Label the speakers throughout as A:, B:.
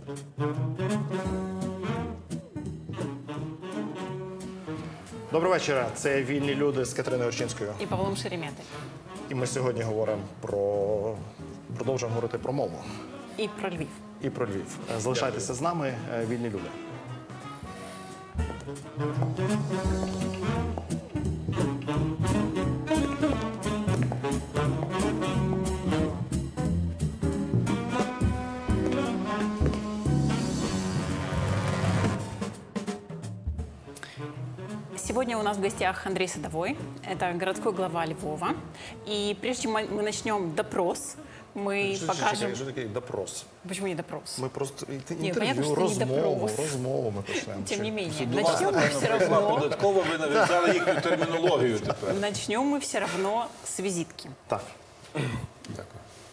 A: Доброго вечора. Це «Вільні люди» з Катериною Орчинською.
B: І Павлом Шереметою.
A: І ми сьогодні продовжуємо говорити про мову.
B: І про Львів.
A: І про Львів. Залишайтеся з нами, «Вільні люди».
B: Сегодня у нас в гостях Андрей Садовой, это городской глава Львова. И прежде чем мы начнем допрос, мы покажем...
A: Що таке допрос?
B: Почему не допрос?
A: Ми просто
B: понятно,
A: інтерв'ю,
B: що не допрос.
A: розмову ми почнемо.
B: Тем не менее,
C: До вас,
B: начнем мы все
C: прийшла
B: равно...
C: податково, ви нав'язали їхню термінологію тепер.
B: Начнем мы все равно с визитки.
A: Так.
C: Дякую.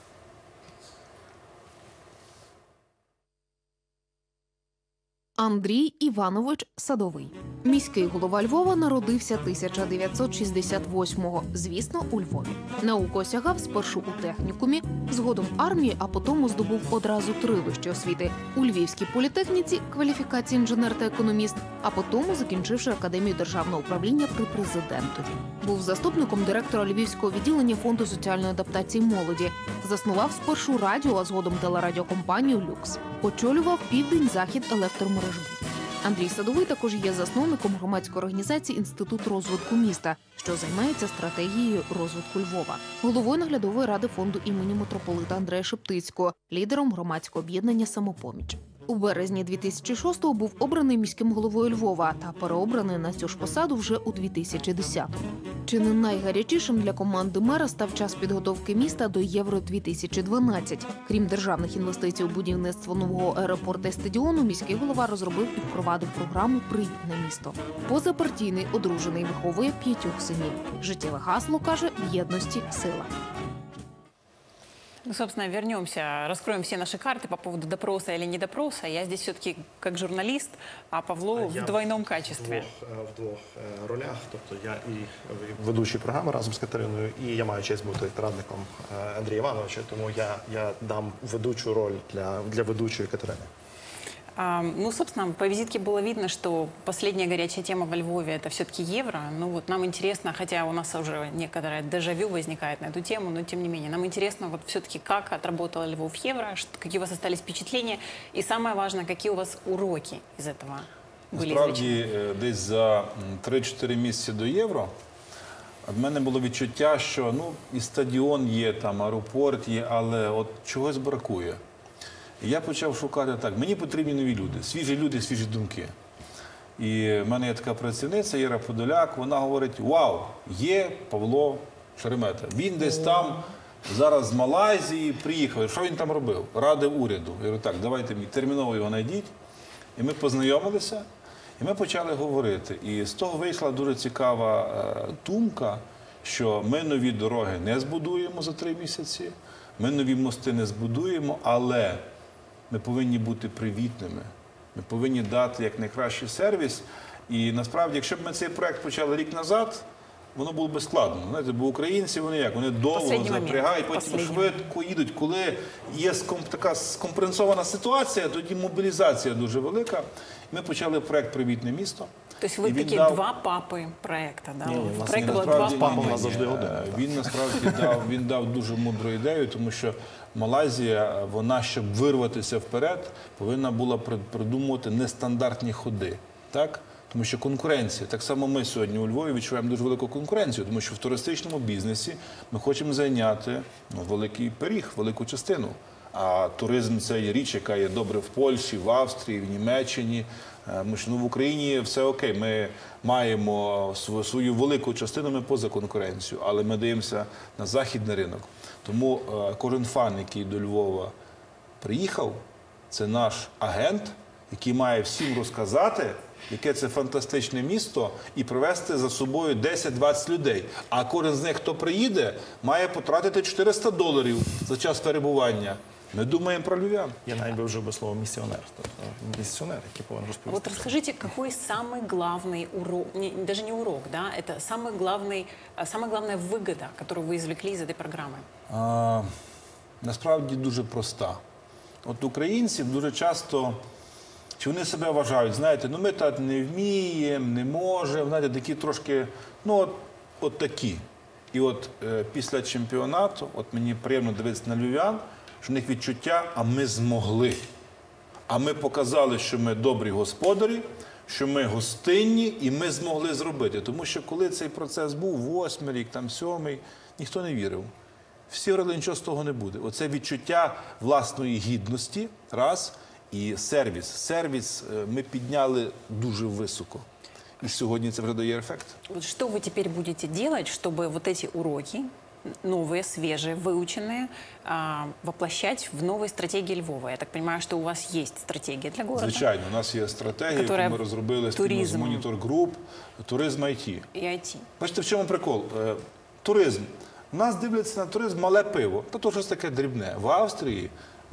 D: Андрій Іванович Садовий. Міський голова Львова народився 1968-го, звісно, у Львові. Науку осягав спершу у технікумі, згодом армії, а потім здобув одразу 3 вищі освіти. У Львівській політехніці кваліфікації інженер та економіст, а потім закінчивши Академію державного управління при президентові. Був заступником директора Львівського відділення Фонду соціальної адаптації молоді. Заснував спершу радіо, а згодом телерадіокомпанію «Люкс». Очолював Південь-Захід електромережу. Андрій Садовий також є засновником громадської організації «Інститут розвитку міста», що займається стратегією розвитку Львова, головою наглядової ради фонду імені митрополита Андрея Шептицького, лідером громадського об'єднання «Самопоміч». У березні 2006-го був обраний міським головою Львова та переобраний на цю ж посаду вже у 2010-му. Чи не найгарячішим для команди мера став час підготовки міста до Євро-2012. Крім державних інвестицій у будівництво нового аеропорту і стадіону, міський голова розробив і впровадив програму «Привітне місто». Позапартійний, одружений, виховує 5 синів. Життєве гасло, каже, в єдності сила.
B: Ну, собственно, вернемся, раскроем все наши карты по поводу допроса или не допроса. Я здесь все-таки как журналист, а Павло в двойном качестве.
A: В двох ролях. Тобто я і ведучий програми разом з Катериною, і я маю честь бути радником Андрія Івановича, тому я дам ведучу роль для ведучої Катерини.
B: Ну, собственно, по визитке было видно, что последняя горячая тема во Львове – это все-таки евро. Ну, вот нам интересно, хотя у нас уже некоторое дежавю возникает на эту тему, но тем не менее, нам интересно вот все-таки, как отработал Львов евро, какие у вас остались впечатления, и самое важное, какие у вас уроки из этого были извлечены.
C: Насправді, десь за 3-4 місяці до євро в мене було відчуття, що і стадіон є, там, аеропорт є, але от чогось бракує. І я почав шукати так, мені потрібні нові люди, свіжі думки. І в мене є така працівниця Іра Подоляк, вона говорить, вау, є Павло Шеремета. Він десь там, зараз з Малайзії приїхав. Що він там робив? Радив уряду. Я говорю, так, давайте мені терміново його знайдіть. І ми познайомилися, і ми почали говорити. І з того вийшла дуже цікава думка, що ми нові дороги не збудуємо за 3 місяці, ми нові мости не збудуємо, але ми повинні бути привітними, ми повинні дати якнайкращий сервіс. І насправді, якщо б ми цей проект почали рік назад, воно було б складно. Знаєте, бо українці, вони як? Вони довго запрягають, потім швидко їдуть. Коли є така скомпресована ситуація, тоді мобілізація дуже велика. Ми почали проект «Привітне місто».
B: Тобто ви такі 2 папи проекту, да? В проєкті було 2 папи.
C: Він насправді дав дуже мудру ідею, тому що Малайзія, вона, щоб вирватися вперед, повинна була придумувати нестандартні ходи. Так? Тому що конкуренція, так само ми сьогодні у Львові відчуваємо дуже велику конкуренцію, тому що в туристичному бізнесі ми хочемо зайняти великий пиріг, велику частину. А туризм – це є річ, яка є добре в Польщі, в Австрії, в Німеччині. В Україні все окей, ми маємо свою велику частину, ми поза конкуренцією, але ми дивимося на західний ринок. Тому кожен фан, який до Львова приїхав, це наш агент, який має всім розказати, яке це фантастичне місто, і привезти за собою 10-20 людей. А кожен з них, хто приїде, має потратити $400 за час перебування. Ми думаємо про львів'ян.
A: Я навіть би вжив би слово «місіонер». Місіонер, який повинен розповісти.
B: Вот расскажите, какой самый главный урок, даже не урок, да, это самая главная выгода, которую вы извлекли из этой программы?
C: Насправді дуже проста. От українці дуже часто, чи вони себе вважають, знаєте, ну ми так не вміємо, не можемо, знаєте, такі трошки, ну от такі. І от після чемпіонату, от мені приємно дивитися на львів'ян, що в них відчуття, а ми змогли. А ми показали, що ми добрі господарі, що ми гостинні і ми змогли зробити. Тому що коли цей процес був, 8-й рік, там 7-й, ніхто не вірив. Всі говорили, нічого з того не буде. Оце відчуття власної гідності, раз, і сервіс. Сервіс ми підняли дуже високо. І сьогодні це вже дає ефект.
B: Вот что вы теперь будете делать, чтобы вот эти уроки, новые, свежие, выученные, воплощать в новые стратегии Львова? Я так понимаю, что у вас есть стратегия для города.
C: Звичайно, у нас є стратегія, яку
B: Которая
C: ми розробили спільно з
B: туризм.
C: Monitor Group, туризм IT.
B: И IT.
C: Бачите, в чому прикол? Туризм. У нас дивляться на туризм мале пиво. Та то щось таке дрібне. В Австрії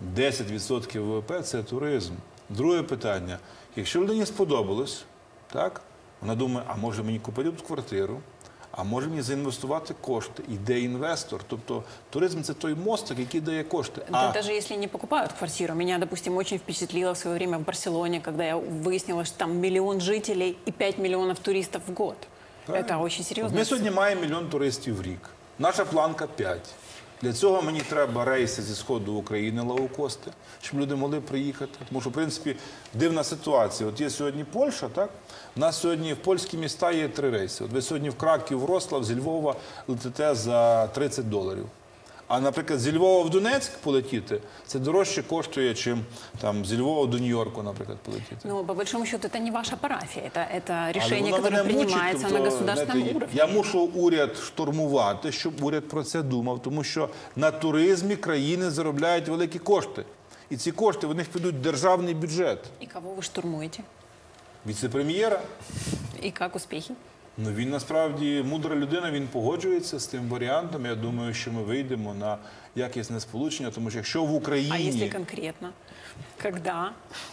C: 10% ВВП – це туризм. Друге питання. Якщо людині сподобалось, так, вона думає, а може мені купити тут квартиру, а може мені заінвестувати кошти. Іде інвестор. Тобто туризм – це той мостик, який дає кошти.
B: Да, даже если не покупают квартиру. Меня, допустим, очень впечатлило в свое время в Барселоне, когда я выяснила, что там 1 миллион жителей и 5 миллионов туристов в год. Это очень серьезно.
C: Ми сьогодні маємо 1 мільйон туристів в рік. Наша планка 5. Для цього мені треба рейси зі сходу України, лоукости, щоб люди могли приїхати. Тому що, в принципі, дивна ситуація. От є сьогодні Польща, так? У нас сьогодні в польські міста є 3 рейси. От ви сьогодні в Краків, в Вроцлав, зі Львова летите за $30. А, наприклад, зі Львова в Донецьк полетіти, це дорожче коштує, чим там, зі Львова до Нью-Йорку, наприклад, полетіти.
B: Но, по большому счету, это не ваша парафия. Это
C: Але
B: решение,
C: воно
B: которое
C: мене мучить,
B: принимается
C: тобто,
B: на государственном
C: знаєте,
B: уровне.
C: Я мушу уряд штурмувати, щоб уряд про це думав, тому що на туризмі країни заробляють великі кошти. І ці кошти, в них підуть в державний бюджет.
B: И кого вы штурмуете?
C: Віце-прем'єра,
B: И как успехи?
C: ну він насправді мудра людина, він погоджується з тим варіантом. Я думаю, що ми вийдемо на якісне сполучення, тому що якщо в
B: А
C: Україні...
B: если конкретно? Когда?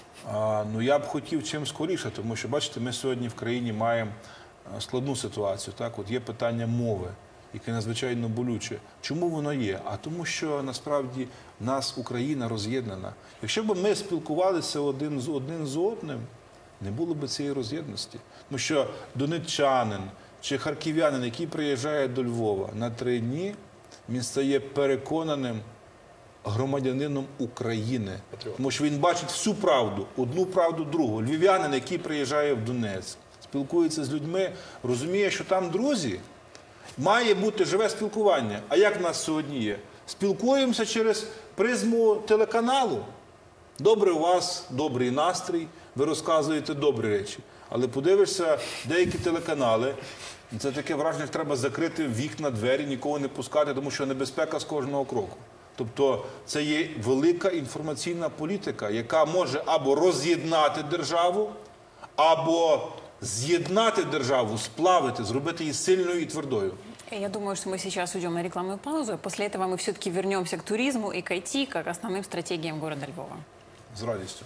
C: Ну, я б хотів чим скоріше, тому що, бачите, ми сьогодні в країні маємо складну ситуацію. Так? От є питання мови, яке надзвичайно болюче. Чому воно є? А тому, що насправді в нас Україна роз'єднана. Якщо б ми спілкувалися один з одним, не було б цієї роз'єдності. Тому що донеччанин чи харків'янин, який приїжджає до Львова на 3 дні, він стає переконаним громадянином України. Тому що він бачить всю правду, одну правду, другу. Львів'янин, який приїжджає в Донецьк, спілкується з людьми, розуміє, що там друзі, має бути живе спілкування. А як в нас сьогодні є? Спілкуємося через призму телеканалу. Добре у вас, добрий настрій, ви розказуєте добрі речі. Але подивишся, деякі телеканали, це таке враження, що треба закрити вікна, двері, нікого не пускати, тому що небезпека з кожного кроку. Тобто це є велика інформаційна політика, яка може або роз'єднати державу, або з'єднати державу, сплавити, зробити її сильною і твердою.
B: Я думаю, что мы сейчас уйдем на рекламную паузу. После этого мы все-таки вернемся к туризму и к IT как основным стратегиям города Львова.
C: З радістю.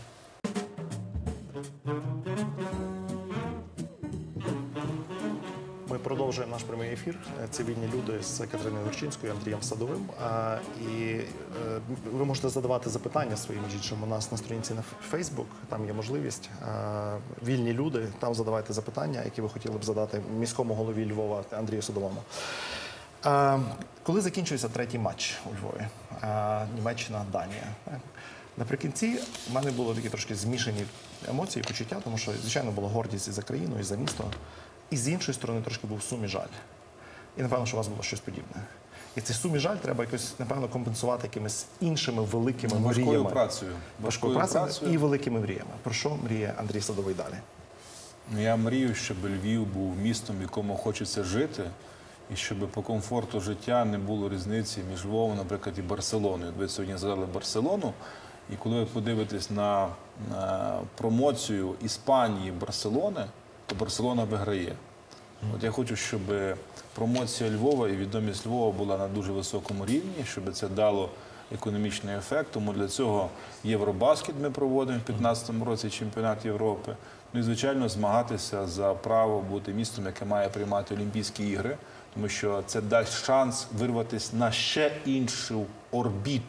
A: Ми продовжуємо наш прямий ефір. Цивільні люди з Катериною Горчинською, Андрієм Садовим. І ви можете задавати запитання своїм дітям у нас на сторінці на Facebook. Там є можливість. Вільні люди, там задавайте запитання, які ви хотіли б задати міському голові Львова Андрію Садовому. Коли закінчується 3-й матч у Львові, Німеччина-Данія, наприкінці в мене були такі трошки змішані емоції, почуття, тому що, звичайно, була гордість і за країну, і за місто. І з іншої сторони трошки був сум і жаль. І, напевно, що у вас було щось подібне. І цей сум і жаль треба якось, напевно, компенсувати якимись іншими великими мріями.
C: Важкою працею.
A: Важкою працею і великими мріями. Про що мріє Андрій Садовий далі?
C: Я мрію, щоб Львів був містом, в якому хочеться жити, і щоб по комфорту життя не було різниці між Львовом, наприклад, і Барселоною. Ви сьогодні згадали Барселону, і коли ви подивитесь на промоцію Іспанії Барселони, то Барселона виграє. От я хочу, щоб промоція Львова і відомість Львова була на дуже високому рівні, щоб це дало економічний ефект. Тому для цього Євробаскет ми проводимо в 2015 році, чемпіонат Європи. Ну і, звичайно, змагатися за право бути містом, яке має приймати Олімпійські ігри, тому що це дасть шанс вирватися на ще іншу орбіту.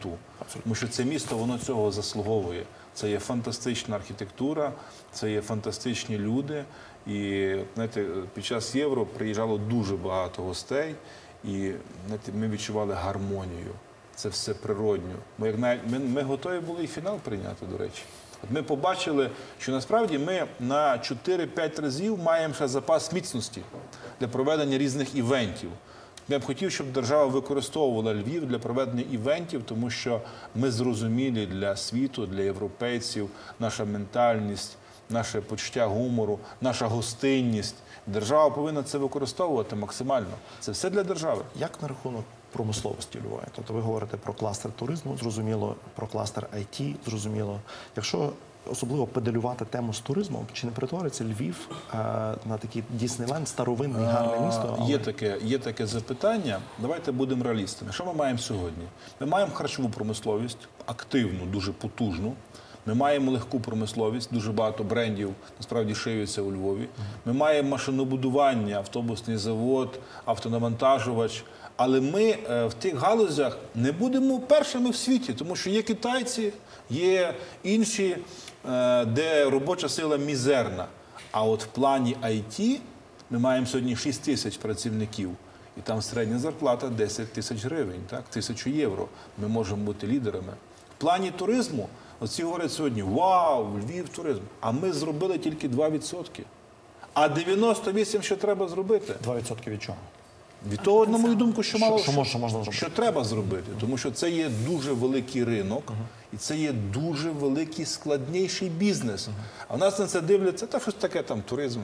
C: Тому що це місто, воно цього заслуговує. Це є фантастична архітектура, це є фантастичні люди. І, знаєте, під час Євро приїжджало дуже багато гостей, і, знаєте, ми відчували гармонію. Це все природньо. Ми готові були і фінал прийняти, до речі. От ми побачили, що насправді ми на 4-5 разів маємо ще запас міцності для проведення різних івентів. Я б хотів, щоб держава використовувала Львів для проведення івентів, тому що ми зрозумілі для світу, для європейців, наша ментальність, наше почуття гумору, наша гостинність. Держава повинна це використовувати максимально. Це все для держави.
A: Як на рахунок промисловості Львова? Тобто ви говорите про кластер туризму, зрозуміло, про кластер IT, зрозуміло. Якщо особливо педалювати тему з туризмом, чи не перетвориться Львів на такий Діснейленд, старовинний, гарне місто? Але...
C: Є таке запитання. Давайте будемо реалістами. Що ми маємо сьогодні? Ми маємо харчову промисловість, активну, дуже потужну. Ми маємо легку промисловість, дуже багато брендів насправді шиються у Львові. Ми маємо машинобудування, автобусний завод, автонавантажувач. Але ми в тих галузях не будемо першими в світі, тому що є китайці, є інші, де робоча сила мізерна. А от в плані IT ми маємо сьогодні 6 тисяч працівників. І там середня зарплата 10 тисяч гривень, так? 1000 євро. Ми можемо бути лідерами. В плані туризму, оці говорять сьогодні, вау, Львів туризм. А ми зробили тільки 2%. А 98% що треба зробити?
A: 2% від чого?
C: Від того, на мою думку, що мало
A: що можна зробити?
C: Що треба зробити. Тому що це є дуже великий ринок, і це є дуже великий складніший бізнес. А в нас на це дивляться, та щось таке там туризм.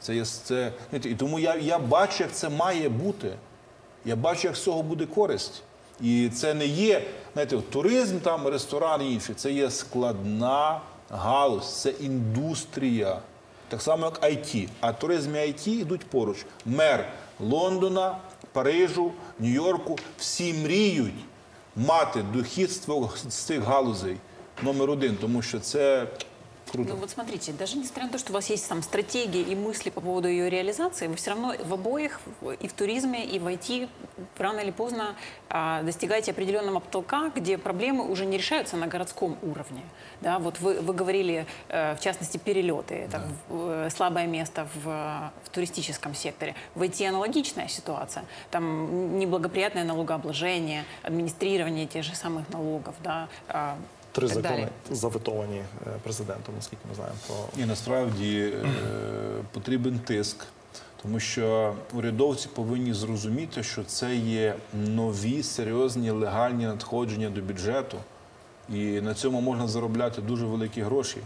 C: І тому я бачу, як це має бути. Я бачу, як з цього буде користь. І це не є, знаєте, туризм, там, ресторан і інше. Це є складна галузь, це індустрія. Так само, як IT. А туризм і IT йдуть поруч. Мер Лондона, Парижу, Нью-Йорку всі мріють мати дохід з цих галузей номер 1, тому що це круто.
B: Ну вот смотрите, даже несмотря на то, что у вас есть там стратегии и мысли по поводу ее реализации, вы все равно в обоих, и в туризме, и в IT, рано или поздно достигаете определенного потолка, где проблемы уже не решаются на городском уровне. Да, вот вы говорили, в частности, перелеты, это слабое место в туристическом секторе. В IT аналогичная ситуация. Там неблагоприятное налогообложение, администрирование тех же самых налогов, да,
A: 3
B: так
A: закони
B: далі.
A: заветовані президентом, наскільки ми знаємо.
C: І насправді потрібен тиск, тому що урядовці повинні зрозуміти, що це є нові, серйозні, легальні надходження до бюджету. І на цьому можна заробляти дуже великі гроші.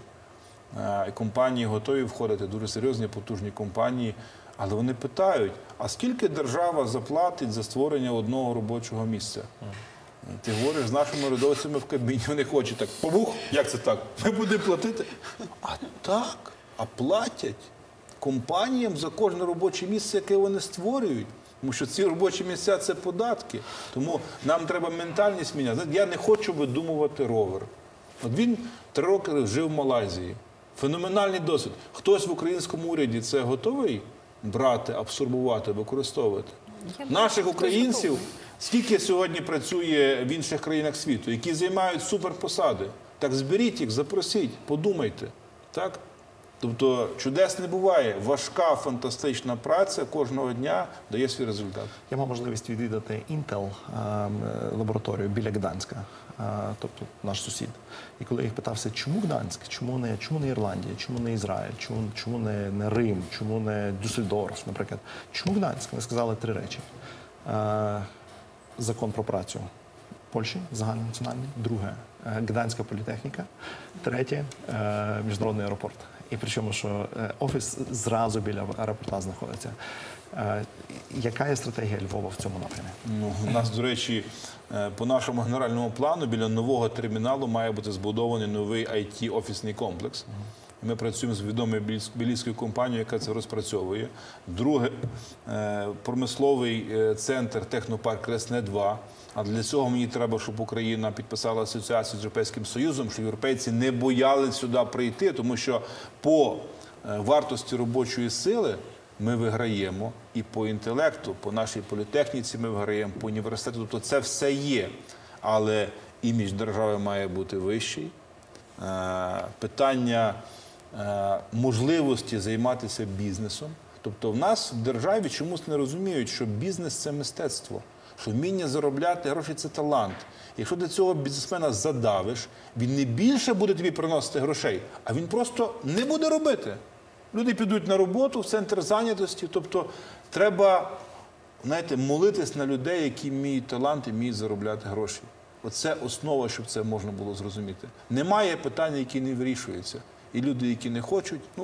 C: І компанії готові входити, дуже серйозні, потужні компанії. Але вони питають, а скільки держава заплатить за створення одного робочого місця? Ти говориш з нашими урядовцями в кабіні, вони хочуть так, побух, як це так? Ми будемо платити. А так, а платять компаніям за кожне робоче місце, яке вони створюють. Тому що ці робочі місця – це податки. Тому нам треба ментальність міняти. Я не хочу видумувати ровер. От він 3 роки жив в Малайзії. Феноменальний досвід. Хтось в українському уряді це готовий брати, абсорбувати, використовувати? Наших українців скільки сьогодні працює в інших країнах світу, які займають суперпосади? Так зберіть їх, запросіть, подумайте. Так? Тобто чудес не буває. Важка, фантастична праця кожного дня дає свій результат.
A: Я мав можливість відвідати Intel лабораторію біля Гданська, тобто наш сусід. І коли я їх питався, чому Гданськ, чому не Ірландія, чому не Ізраїль, чому не Рим, чому не Дюссельдорф, наприклад, чому Гданськ? Вони сказали 3 речі. Закон про працю Польщі, загальнонаціональний. Друге – Гданська політехніка. Третє – міжнародний аеропорт. І причому, що офіс зразу біля аеропорта знаходиться. Яка є стратегія Львова в цьому напрямі?
C: Ну, у нас, до речі, по нашому генеральному плану біля нового терміналу має бути збудований новий IT-офісний комплекс. Ми працюємо з відомою бельгійською компанією, яка це розпрацьовує. Друге, промисловий центр технопарк Ресне-2. А для цього мені треба, щоб Україна підписала асоціацію з Європейським Союзом, щоб європейці не боялись сюди прийти, тому що по вартості робочої сили ми виграємо і по інтелекту, по нашій політехніці ми виграємо, по університету. Тобто це все є. Але імідж держави має бути вищий. Питання можливості займатися бізнесом. Тобто в нас в державі чомусь не розуміють, що бізнес – це мистецтво, що вміння заробляти гроші – це талант. Якщо до цього бізнесмена задавиш, він не більше буде тобі приносити грошей, а він просто не буде робити. Люди підуть на роботу в центр зайнятості. Тобто треба, знаєте, молитись на людей, які вміють талант і вміють заробляти гроші. Оце основа, щоб це можна було зрозуміти. Немає питання, які не вирішуються. І люди, які не хочуть, ну,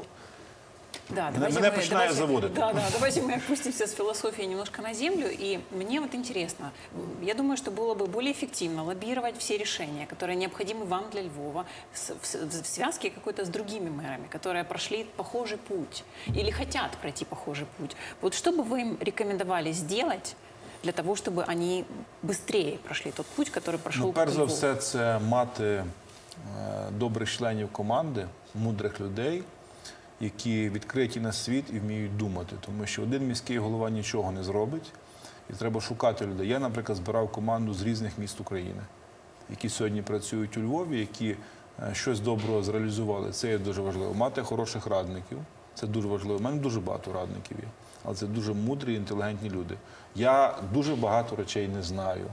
B: Да,
C: меня начинает заводить.
B: Да, давайте мы опустимся с философии немножко на землю. И мне вот интересно, я думаю, что было бы более эффективно лоббировать все решения, которые необходимы вам для Львова, в связке какой-то с другими мэрами, которые прошли похожий путь или хотят пройти похожий путь. Вот что бы вы им рекомендовали сделать для того, чтобы они быстрее прошли тот путь, который прошел
C: перш за
B: Львов?
C: все, це мати добрих членів команди, мудрих людей, які відкриті на світ і вміють думати. Тому що один міський голова нічого не зробить, і треба шукати людей. Я, наприклад, збирав команду з різних міст України, які сьогодні працюють у Львові, які щось доброго зреалізували. Це є дуже важливо. Мати хороших радників – це дуже важливо. У мене дуже багато радників є, але це дуже мудрі, інтелігентні люди. Я дуже багато речей не знаю.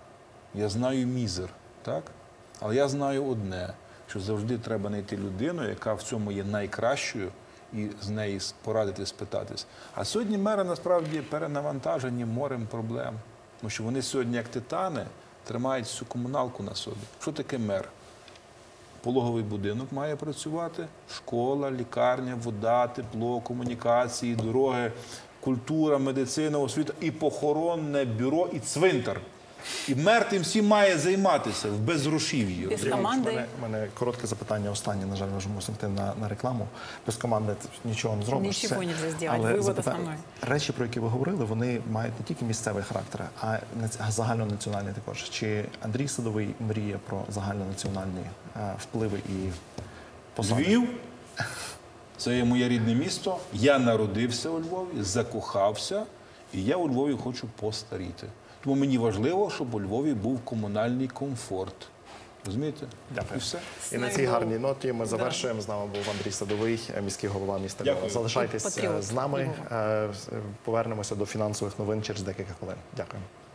C: Я знаю мізер, так? Але я знаю одне, що завжди треба знайти людину, яка в цьому є найкращою, і з неї порадити, спитатись. А сьогодні мери, насправді, перенавантажені морем проблем. Тому що вони сьогодні, як титани, тримають всю комуналку на собі. Що таке мер? Пологовий будинок має працювати, школа, лікарня, вода, тепло, комунікації, дороги, культура, медицина, освіта, і похоронне бюро, і цвинтар. І мер тим всім має займатися в безгрошів'ї.
B: Без команди.
A: У мене коротке запитання останнє, на жаль, ми вже мусимо йти на рекламу. Без команди ти нічого не зробиш.
B: Нічого
A: Це-
B: не можна зробити.
A: Але
B: Вивод основний.
A: речі, про які ви говорили, вони мають не тільки місцевий характер, а загальнонаціональний також. Чи Андрій Садовий мріє про загальнонаціональні впливи і посади?
C: Львів – це є моє рідне місто. Я народився у Львові, закохався, і я у Львові хочу постаріти. Тому мені важливо, щоб у Львові був комунальний комфорт. Розумієте?
A: Дякую.
C: І все.
A: І на цій гарній ноті ми завершуємо. З нами був Андрій Садовий, міський голова міста Львова.
C: Дякую.
A: Залишайтесь
B: Патріот
A: з нами.
B: Львова.
A: Повернемося до фінансових новин через декілька хвилин. Дякую.